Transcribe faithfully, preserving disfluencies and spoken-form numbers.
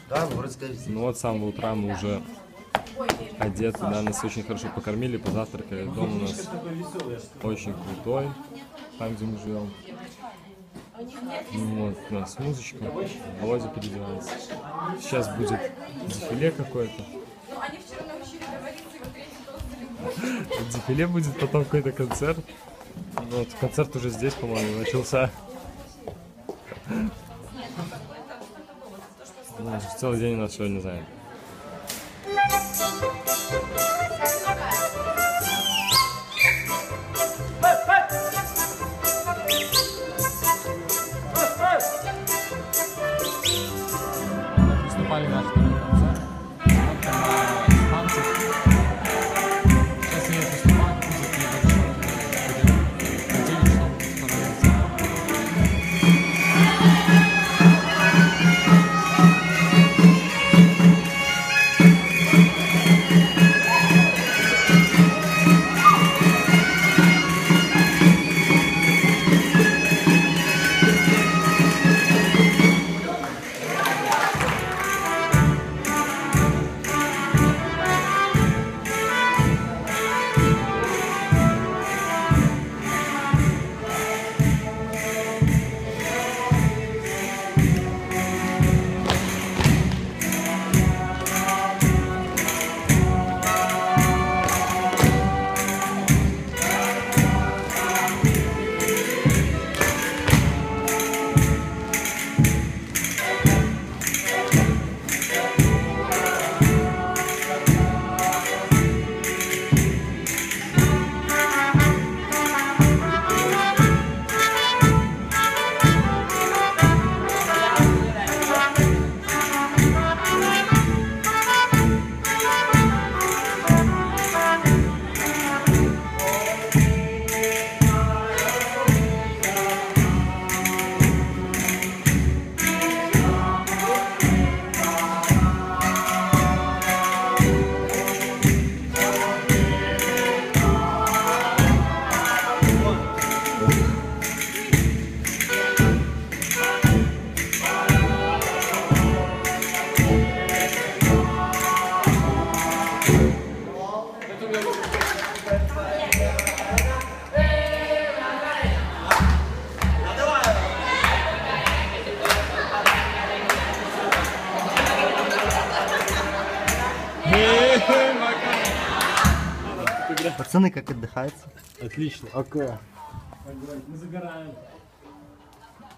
Да, городская весна. Ну вот с самого утра мы уже одеты, да, нас очень хорошо покормили, позавтракали. Дом у нас очень крутой, там где мы живем. Ну вот, у нас музычка, Володя переодевается. Сейчас будет дефиле какое-то. Дефиле будет, потом какой-то концерт. Ну, вот концерт уже здесь, по-моему, начался. Ну, целый день у нас сегодня занят. Приступали наши концерт. Сейчас я приступаю, будет небольшой. Надеюсь, что понравится. Пацаны, как отдыхается? Отлично. Окей. Мы загораем.